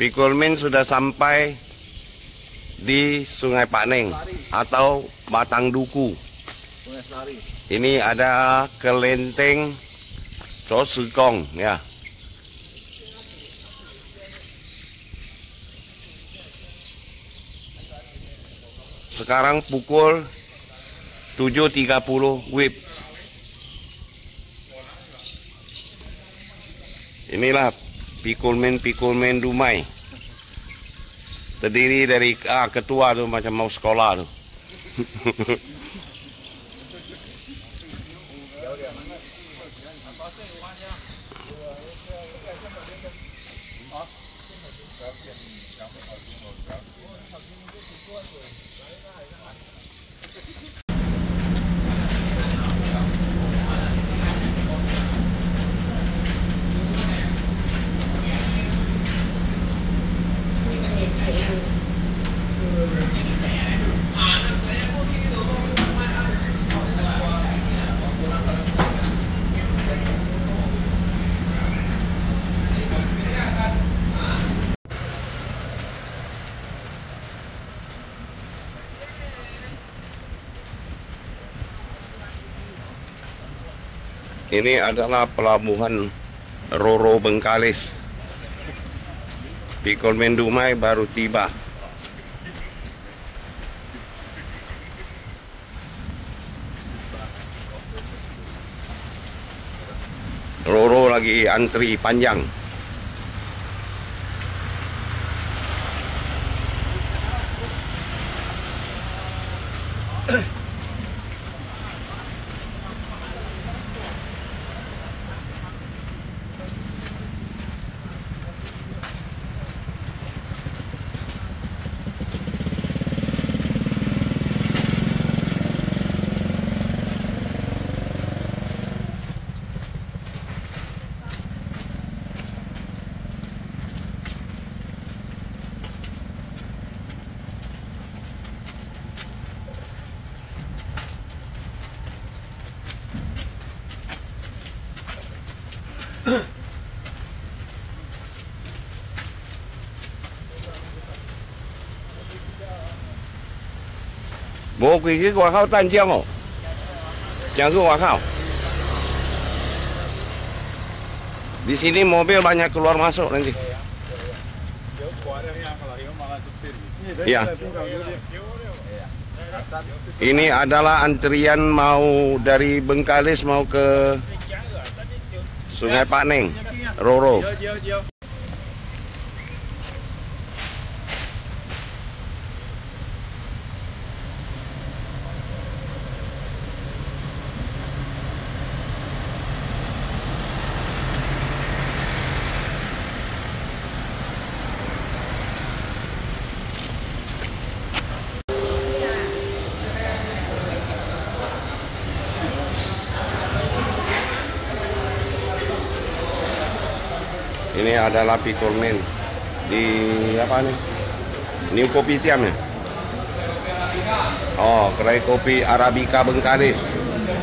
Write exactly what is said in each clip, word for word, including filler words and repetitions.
Pikul Min sudah sampai di Sungai Pakneng atau Batang Duku. Ini ada kelenteng Cho Sikong ya. Sekarang pukul tujuh tiga puluh W I B. Inilah Pikul Min Pikul Min Dumai. Terdiri dari ah, ketua tu macam mau sekolah tu. Ini adalah pelabuhan Roro Bengkalis. Pikul Min Dumai baru tiba. Roro lagi antri panjang. Mau pergi ke Wakau Tanjung oh? Jangan ke Wakau. Di sini mobil banyak keluar masuk nanti. Ya. Ini adalah antrian mau dari Bengkalis mau ke Sungai Pakneng, Roro. Ini adalah Pikul Min di apa nih? New Kopitiam ya? Oh, kedai kopi Arabica Bengkalis.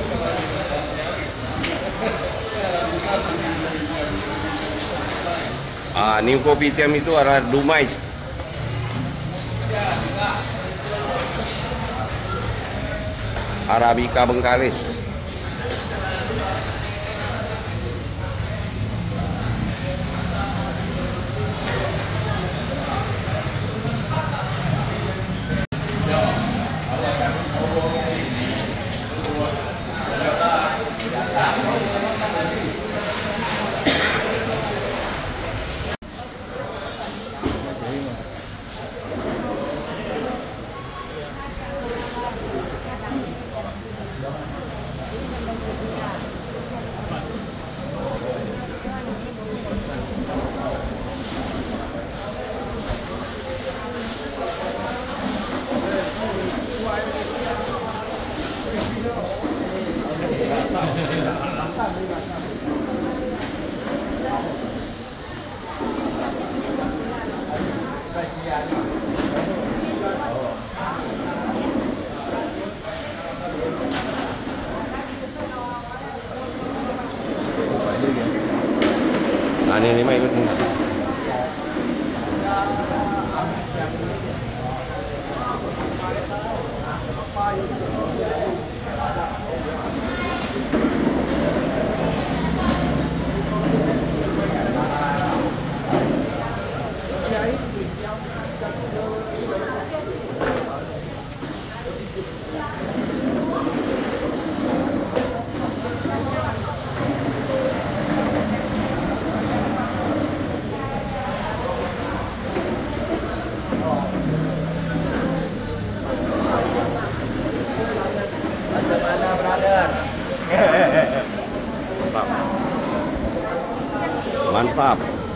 Ah, New Kopitiam itu adalah Dumai. Arabica Bengkalis. Nah, ini lima ikut. Mantap.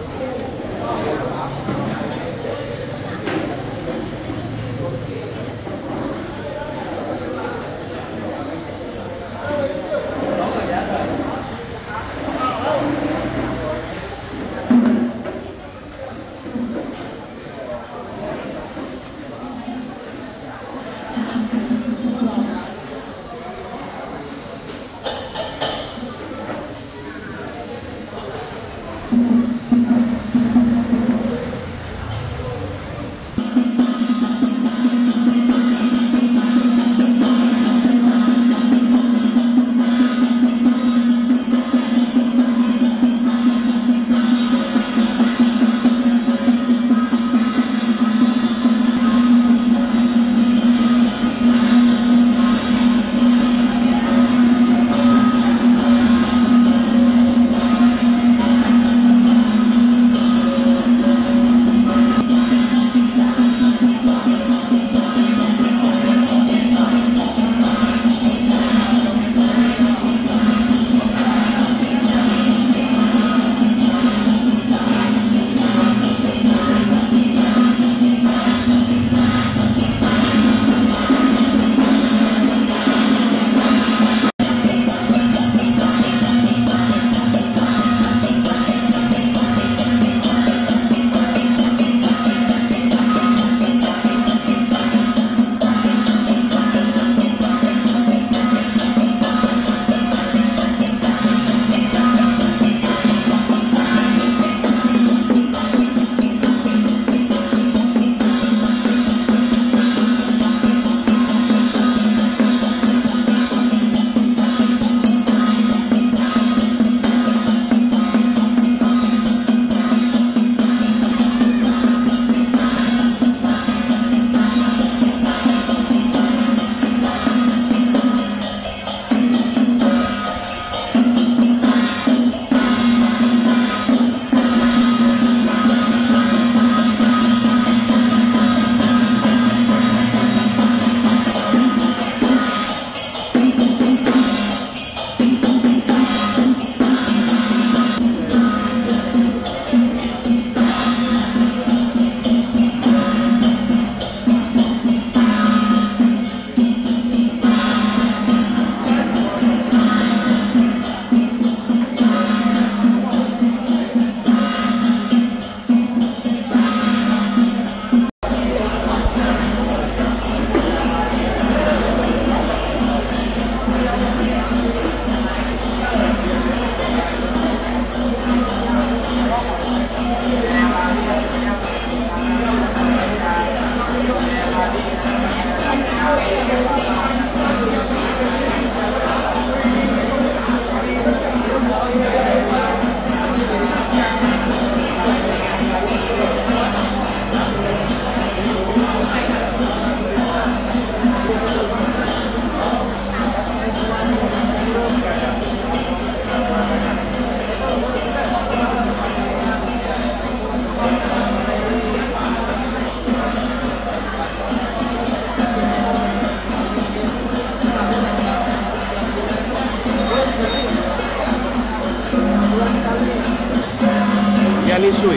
Yanisui.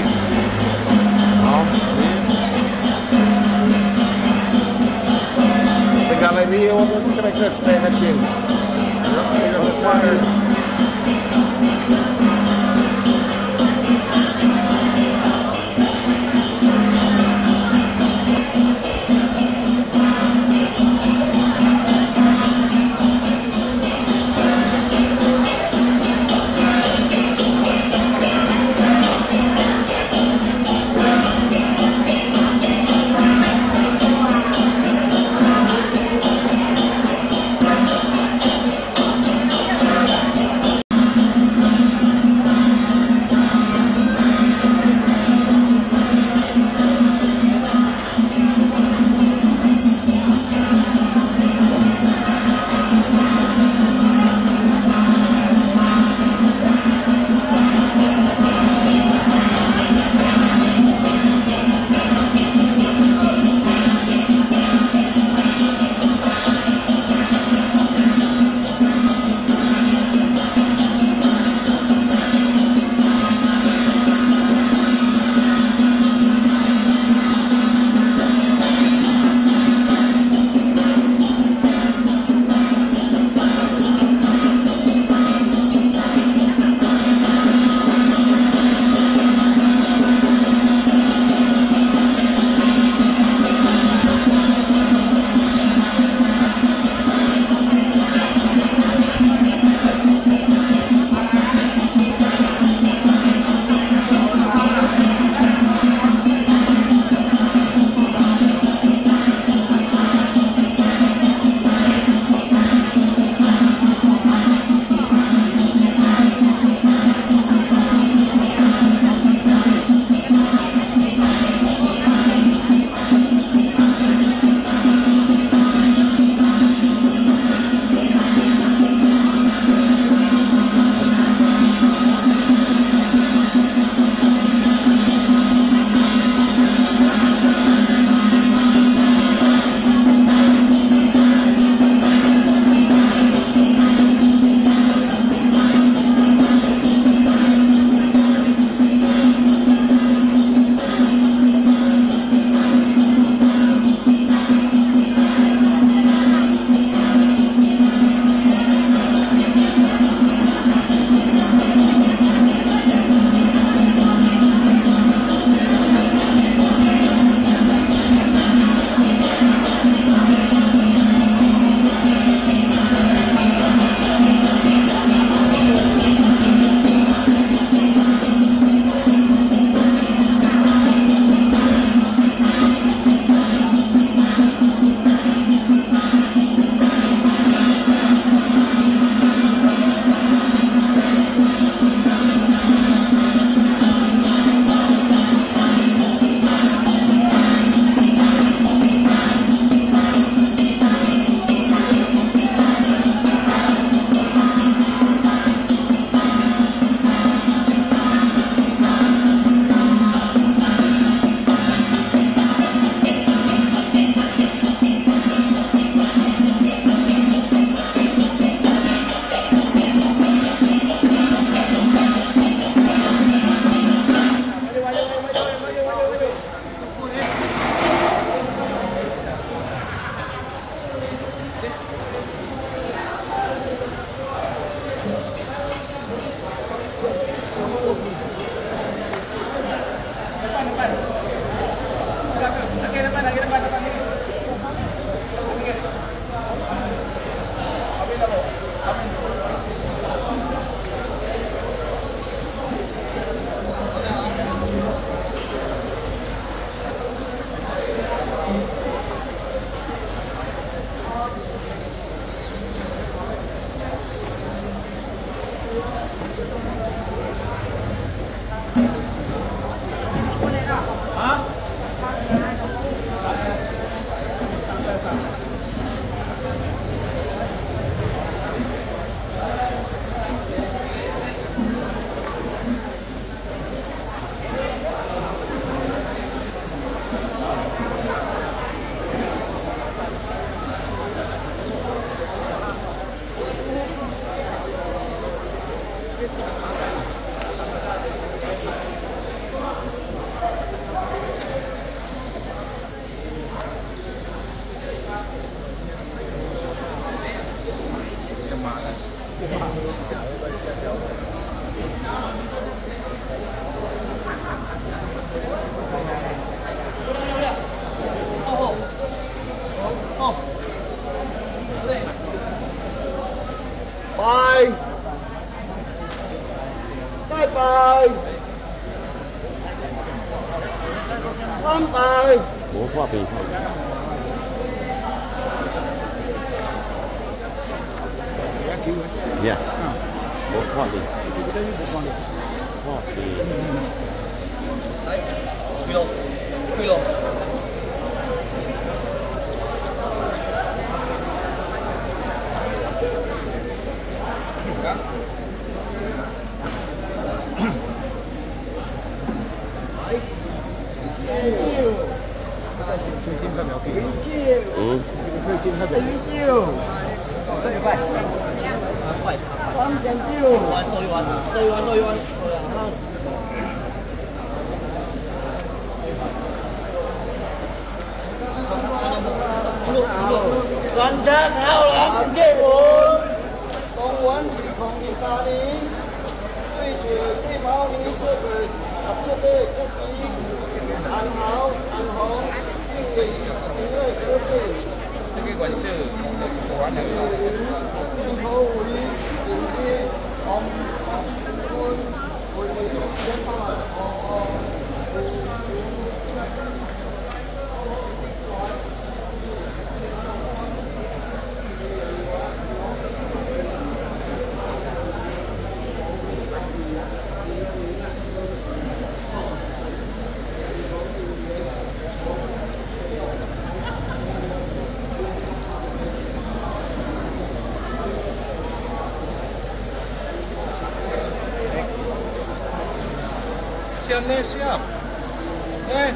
De galerie wordt een trekkersteentje. ơi. Bố khoa bì. Dạ. Bố khoa bì. Khoa bì. Đấy. Kilo. Kilo. Ừ. Con chắc hao lắm chị ơi. Con muốn thì không đi xa đi. Tuy chỉ đi bao đi chưa về. Học chưa về cái gì. Ăn háo, ăn hóng. Kinh nghịch, kinh người cơ thể. Cái quán trừ quán này Kinh hô ý, kinh đi. Ông, ông, con. Ôi, ôi, chết mà. siap nih siap eh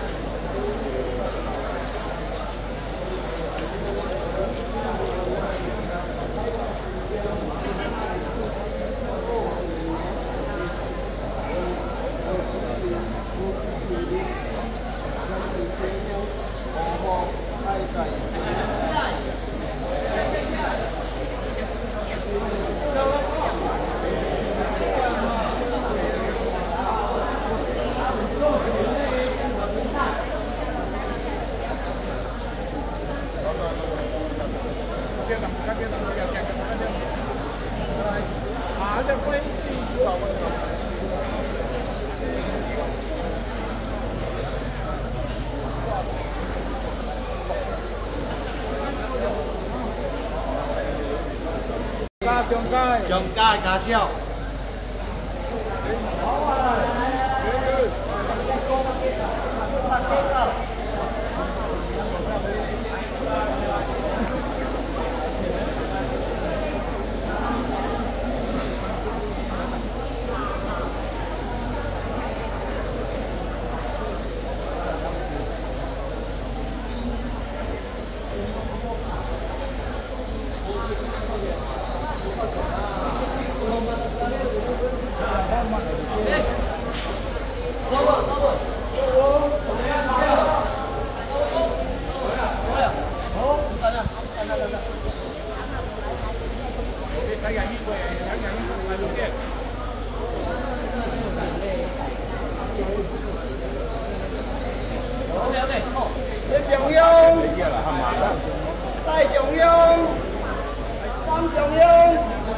Trồng cay cá xeo. Xiong Nhung, Tay Xiong Nhung, Tam Xiong Nhung.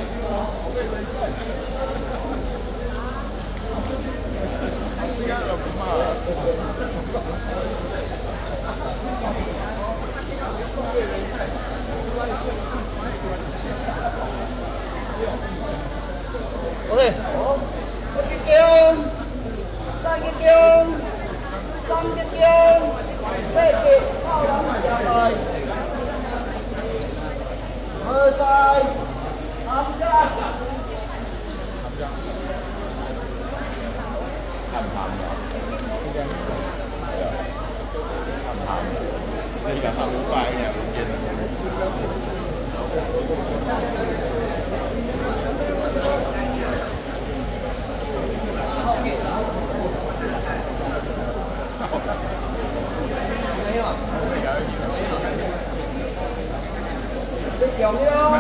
Oke. Kikiung, Tay Kikiung, Tam Kikiung. Đây kịp, cao lắm mà trả lời. Mơ sai, ấm ra. hầm hầm hầm hầm đây là hầm của ai nè Cái chiều đi đâu?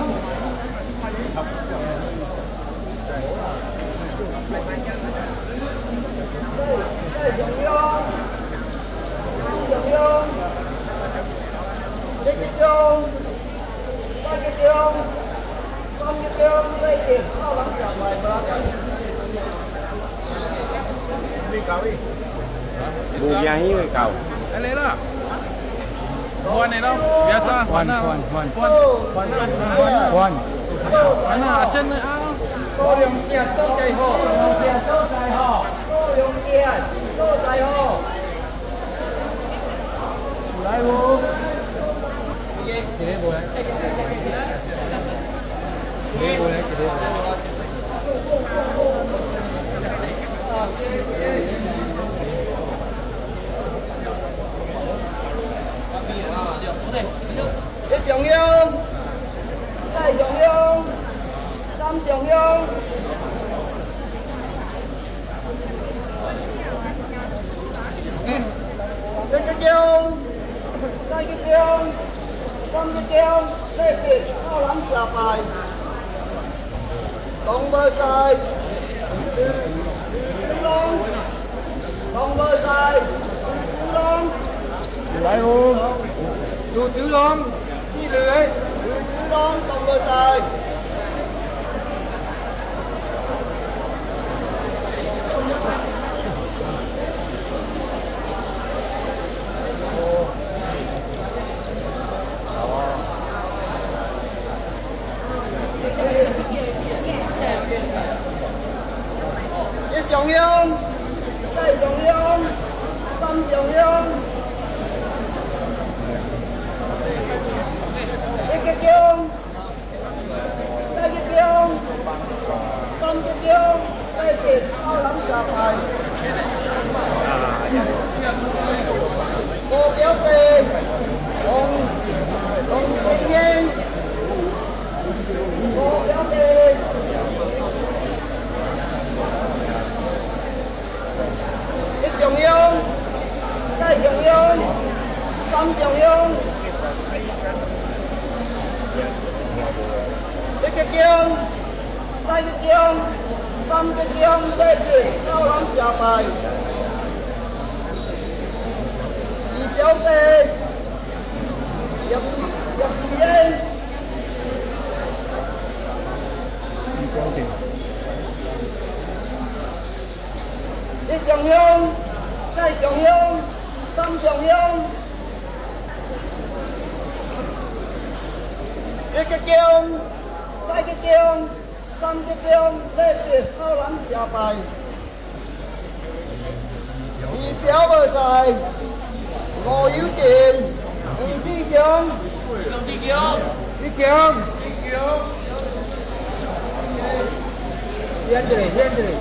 Đây, chiều đi đâu? Chiều đi đâu? Đây cái chiều. Đây cái chiều. Con cái chiều. Đây kìa, nó lắm trả lời bữa. đi cầu đi Buông giấy với cầu. Ini lah. Puan ni lah. Biasa. Puan, Mana? puan, puan. Puan. Puan. Puan. Mana? Acen ni ah. 多用剑，多ใจ好，用剑，多ใจ好，多用剑，多ใจ好。 来不？直接过来。直接过来，直接过来。 一上央，再上央，三上央。一隻姜，再隻姜，三隻姜，呢邊ข้าวหลาม下ไปตรงเบอร์ใส่ถึงลงตรงเบอร์ใส่ถึงลง Lại不? Đồ chữ lông. Chi lưới. ถึงลงตรงเบอร์ใส่一上央，再上央，三上央。一隻姜，再隻姜，三隻姜，呢邊ข้าวหลาม下ไปcô kéo tiền con con sinh viên cô kéo tiền一上央，再上央，三上央。一隻姜，再隻姜，三隻姜，呢邊ข้าวหลาม下ไป二表弟入入時英，一上央，再上央，三上央。一隻姜，再隻姜，三隻姜，呢邊ข้าวหลาม下ไป二表嘅晒，我要見吳志強，吳志強，志強，志強， Hiên這裡，hiên這裡。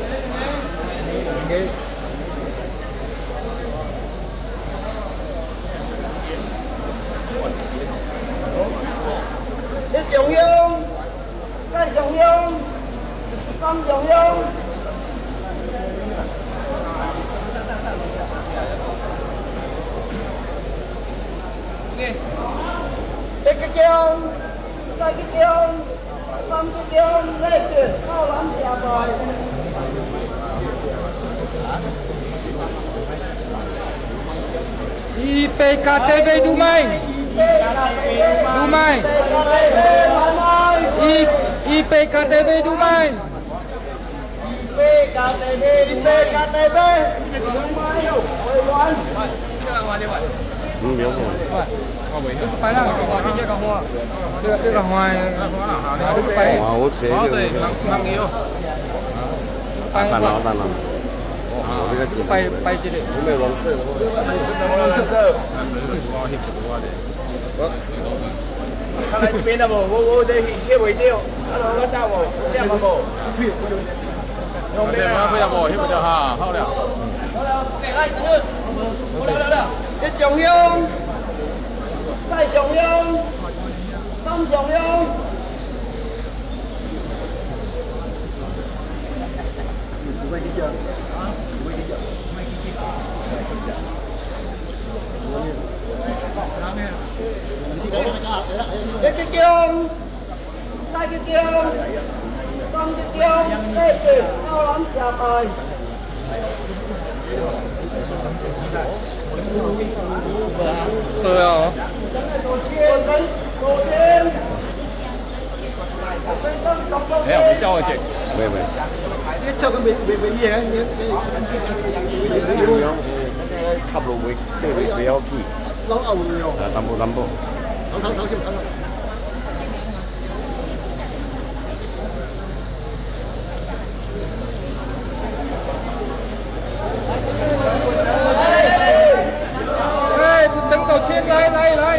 一上央，再上央，三上央。一隻姜，再隻姜，三隻姜，呢邊ข้าวหลาม下ไป I P K T V Dumai. Dumai. I I P K T V Dumai. I P K T V Ừ, biểu rồi. Đức phải là đưa đưa cả hoài. Đức phải. Hoa hút xế Có được. gì? Năng yêu. Phải Tàn nó, tàn nó. Đức phải phải chỉ để. Cũng mê rong sơ. 看来这边的不，我我得去尾掉，啊，我找我，下么不？ Để mà bây giờ bỏ hết bây giờ hà, hao了. Cái sòng nhông, cái sòng nhông, xong sòng nhông. Cái cái kiông, cái cái kiông, xong cái kiông, cái gì, cao lắm chà bài. Sơ hả? Thế ông cho rồi chị. Về về. Cho cái bị bị bị gì đấy, 吸路會即係會比較ขี้。 攞牛嚟喎。 啊，冧波冧波。 唞唞唞先唞啦。 哎，等到千來來來。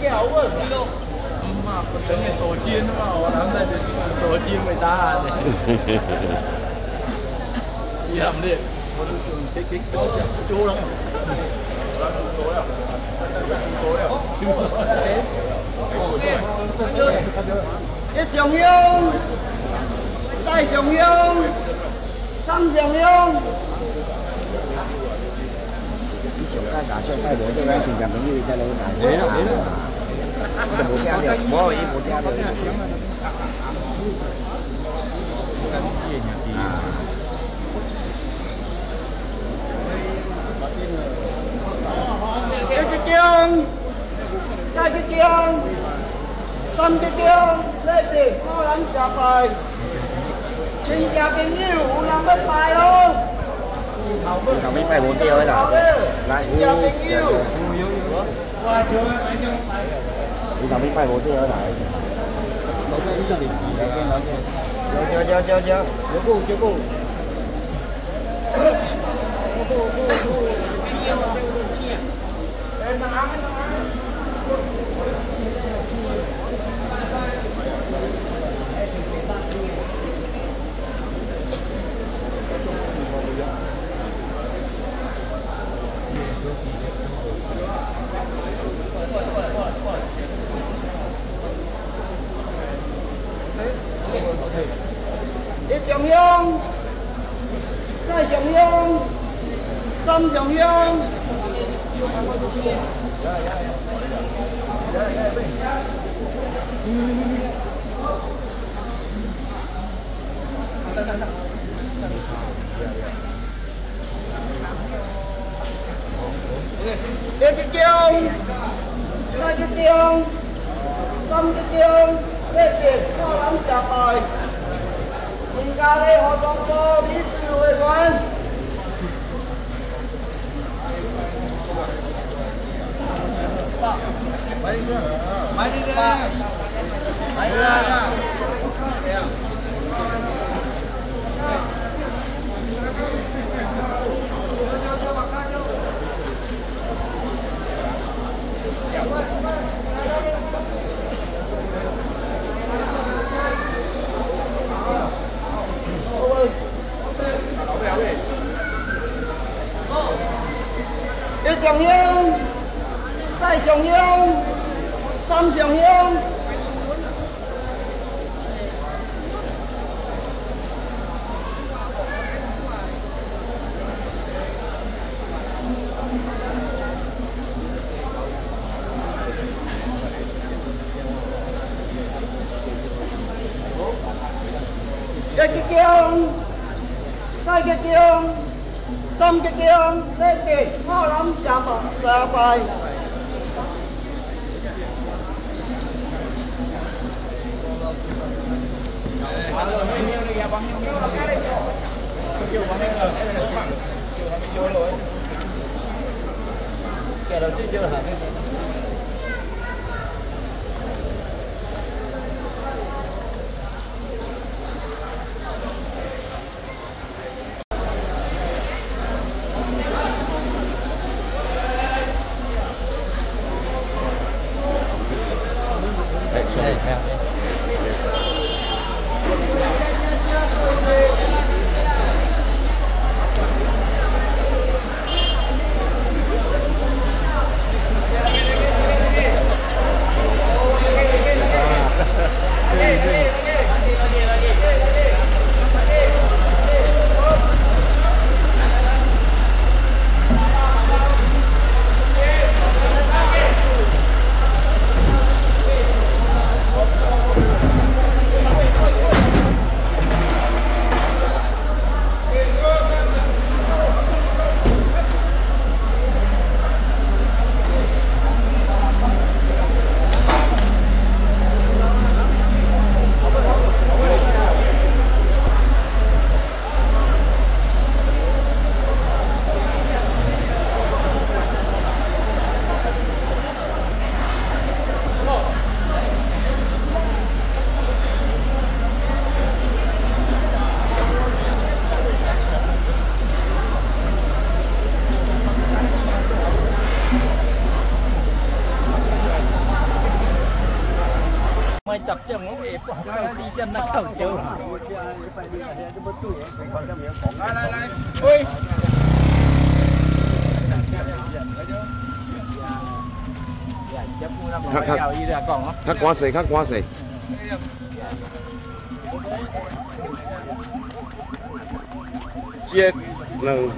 嘛，等你多千嘛，我諗咧就多千咪打你。依諗咧，我都仲幾幾做啦。做啦，做啦， 一上香，再上香，三上香。 上街打上街我都喺前入面呢隻佬大。你啦你啦。我就冇聲嘅，我已經冇聲嘅。 一隻姜，再隻姜，三隻姜，呢邊可能下拜，全家朋友有人要拜哦。 頭尾拜冇啲喺度，嗱， 全家朋友。 你頭尾拜冇啲喺度。老細呢年有有有有有有高有高。 一上香，再上香，三上香。一隻姜，再隻姜，三隻姜，呢邊可能下拜。全家咧合作過啲事會揾。 買呢啲，買呢啲，買啦！ 一上香，再上香，三上香。一隻姜，再隻姜。三隻姜，呢邊可能下拜下拜。 cái đầu tiên chưa là mai chập chậm ngó về bỏ cao xi chân nó khẩu chiếu ôi khắc khắc khắc quá sấy khắc quá sấy chết lần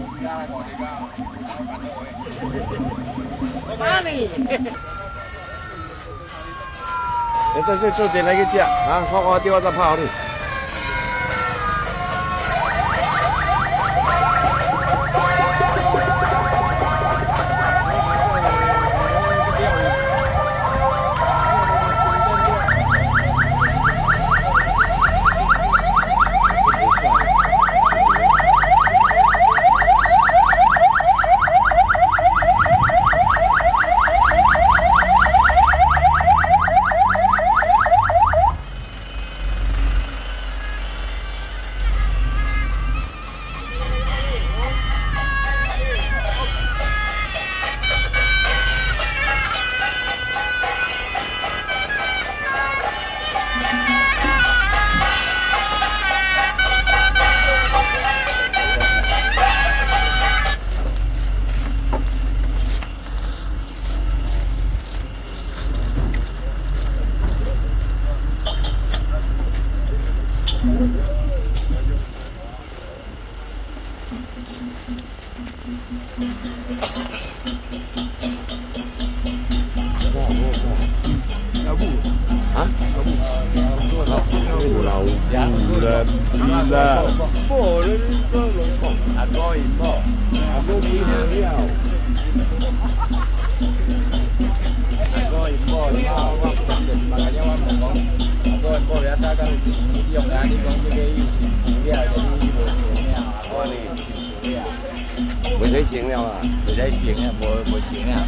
这这这点来个酱啊，好好丢在泡里。Mới thấy chuyện nào à? Mới thấy chuyện à, mới mới chuyện à.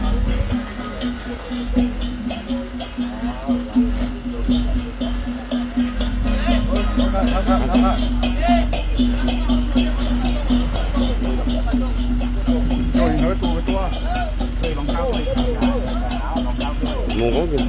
Rồi nói tu với tua, rồi lòng cao rồi. Mua có gì?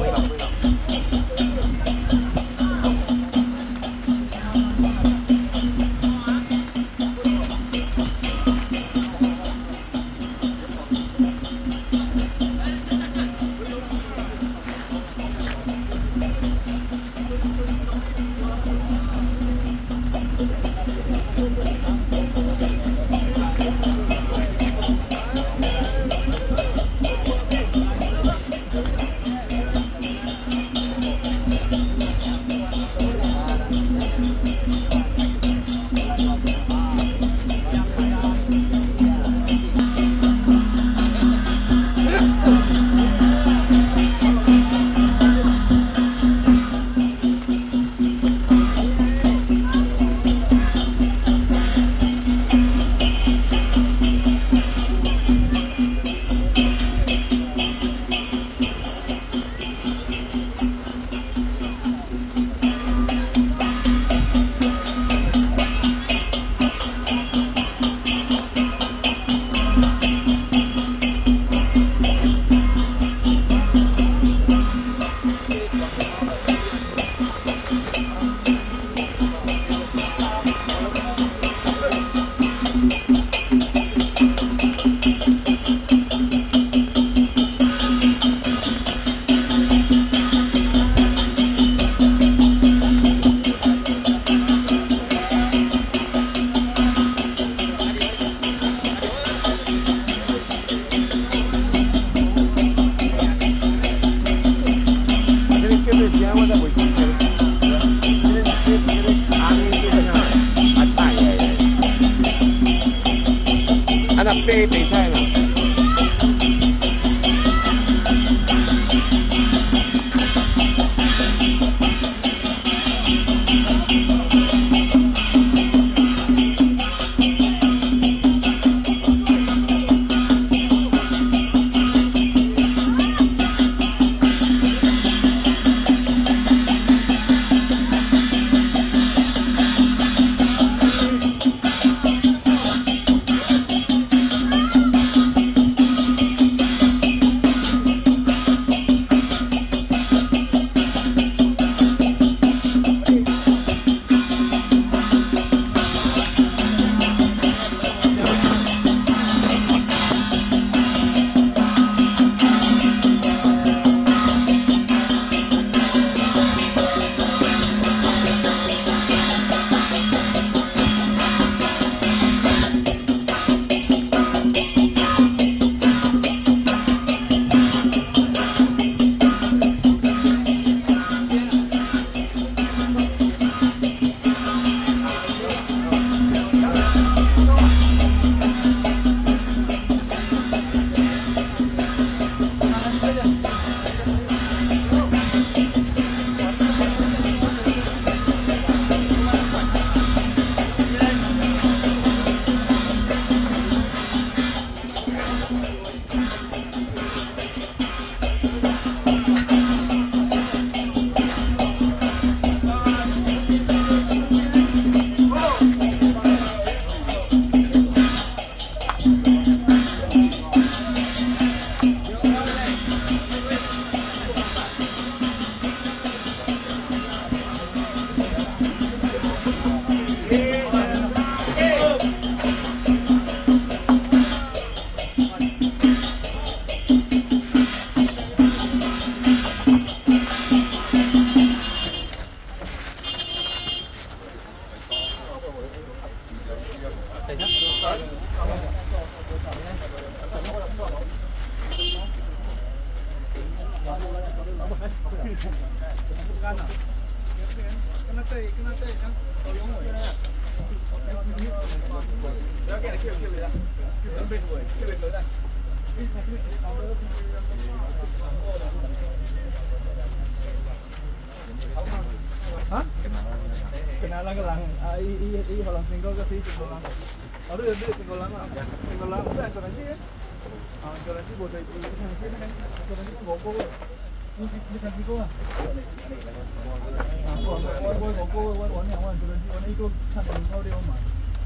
Baby, time. Hah? Kenalan ke lang. Ah, i i i kalau single ke sih single lang. Ada ada single lang. Single lang itu asuransi kan? Ah, asuransi buat itu asuransi kan? Asuransi kan goko. Ini ini kan goko ah. Ah, gua gua gua goko gua gua ni awak asuransi gua ni itu kan kau dia mah.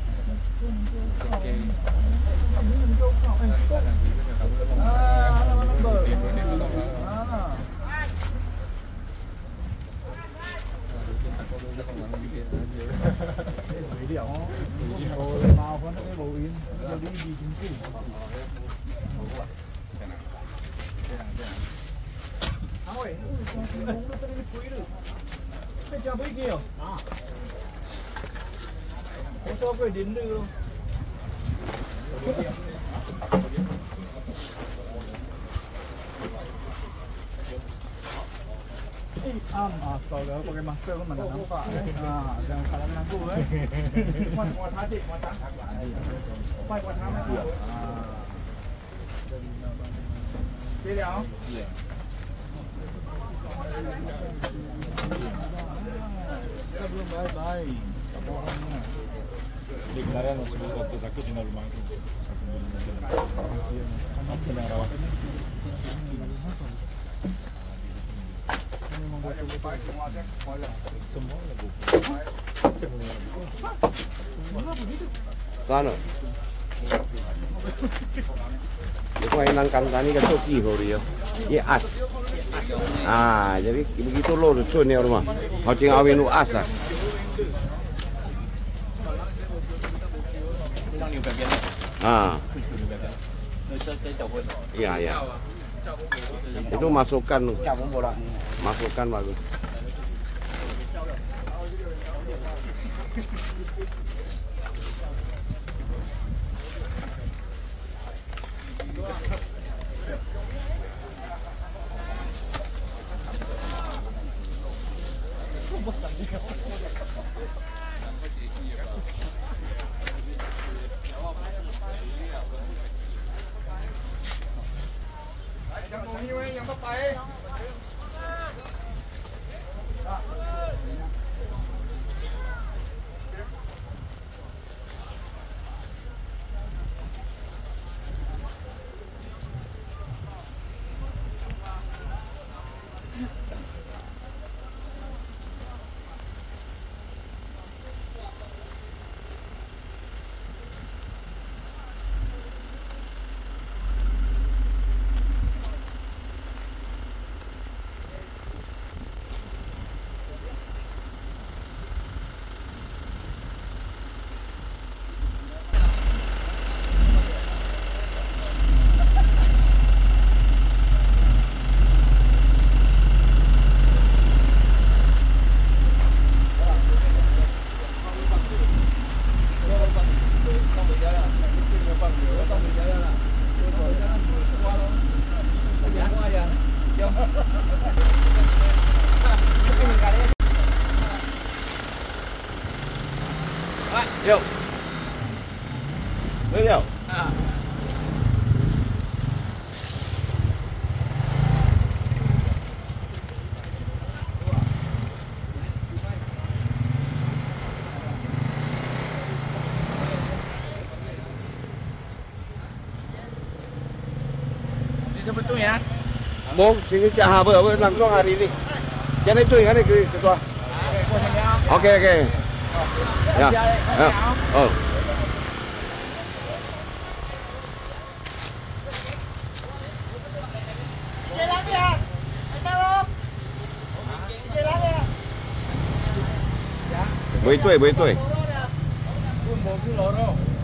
Ah, ada number. Ah. Vậy đó, rồi màu của nó cái bộ yên, rồi đi đi chính phủ. Thôi, nó sẽ đi quý được. Cái cho mấy kia. Có sao phải đến được không? Ah, astaga, pakai masker kan mana nampak eh. Ah, jangan kalah dengan aku eh. Kuat kuat hati, kuat hati. Kuat kuat hati. Ah. Siap. Iya. Kita belum bye-bye. Bohongnya. Deklarasi masuk waktu sakit di rumah itu. Macam rawat. Sana. Dia kau yang nangkang tani kan tu kihor dia. Dia as. Ah, jadi begitu lo lucu ni orang mah. Kau tinggal awin lu as ah. Ah. Iya ya. Itu masukkan, masukkan bagus. Yuk. Yuk. Ah. Ini sebetulnya. Bông, xin chào Hà bữa bữa làm cho Hà đi đi. Cái này tôi cái này cứ cái toa. Ok ok. Ya. Ya. Oh. Mấy tuổi mấy tuổi? Một kilo đâu?